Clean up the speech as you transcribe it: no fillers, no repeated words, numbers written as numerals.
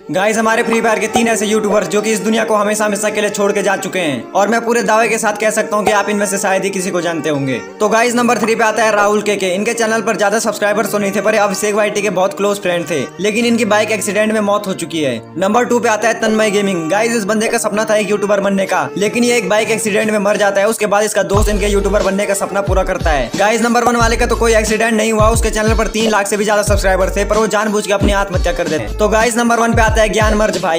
Guys हमारे free fire के 3 ऐसे यूट्यूबर्स जो कि इस दुनिया को हमेशा हमेशा के लिए छोड़ के जा चुके हैं और मैं पूरे दावे के साथ कह सकता हूँ कि आप इनमें से शायद ही किसी को जानते होंगे। तो गाइस नंबर 3 पे आता है राहुल के। इनके चैनल पर ज्यादा सब्सक्राइबर्स तो नहीं थे पर अभिषेक वाईटी के बहुत क्लोज फ्रेंड थे, लेकिन इनकी बाइक एक्सीडेंट में मौत हो चुकी है। नंबर 2 पे आता है तन्मय गेमिंग। गाइस इस बंदे का सपना था एक यूट्यूबर बनने का, लेकिन ये एक बाइक एक्सीडेंट में मर जाता है। उसके बाद इसका दोस्त इनके यूट्यूबर बनने का सपना पूरा करता है। गाइस नंबर 1 वाले का तो कोई एक्सीडेंट नहीं हुआ, उसके चैनल पर 3 लाख से भी ज्यादा सब्सक्राइबर थे, पर वो जानबूझ के अपनी आत्महत्या कर देते। तो गाइस नंबर 1 पे आता है ज्ञान मर्ज भाई।